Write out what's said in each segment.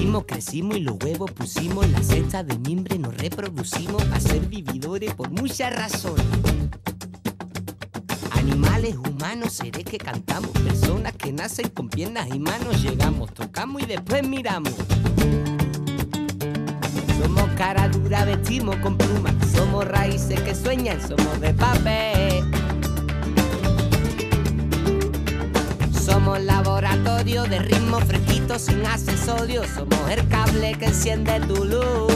Nacimos, crecimos y los huevos pusimos. En la cesta de mimbre nos reproducimos a ser vividores por muchas razones. Animales, humanos, seres que cantamos. Personas que nacen con piernas y manos. Llegamos, tocamos y después miramos. Somos cara dura, vestimos con plumas. Somos raíces que sueñan, somos de papel. Somos laboratorio de ritmo fresquito sin accesorios. Somos el cable que enciende tu luz.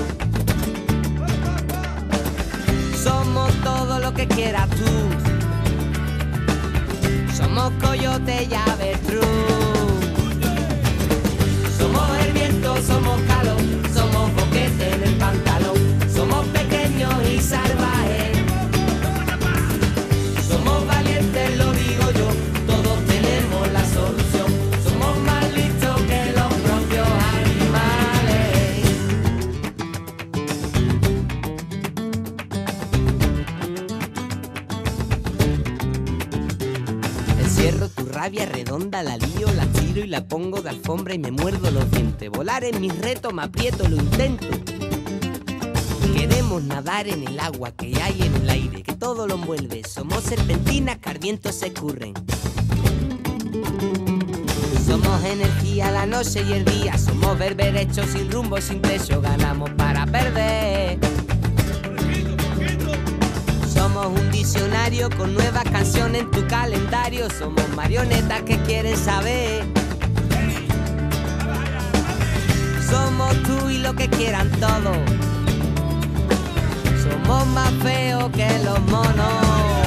Somos todo lo que quieras tú. Somos coyote y avestruz. Somos el viento, somos calor. Somos boquete en el pantalón. Somos pequeños y salvajes. Somos valientes, lo digo yo. Todos tenemos la solución. Somos más listos que los propios animales. Encierro tu rabia redonda, la lío, la tiro y la pongo de alfombra y me muerdo los dientes. Volar es mi reto, me aprieto, lo intento. Queremos nadar en el agua que hay en el aire, que todo lo envuelve. Somos serpentinas que al viento se escurren. Somos energía la noche y el día. Somos berberechos sin rumbo, sin techo. Ganamos para perder. Somos un diccionario con nuevas canciones en tu calendario. Somos marionetas que quieren saber. Somos tú y lo que quieran todos. Somos más feos que los monos.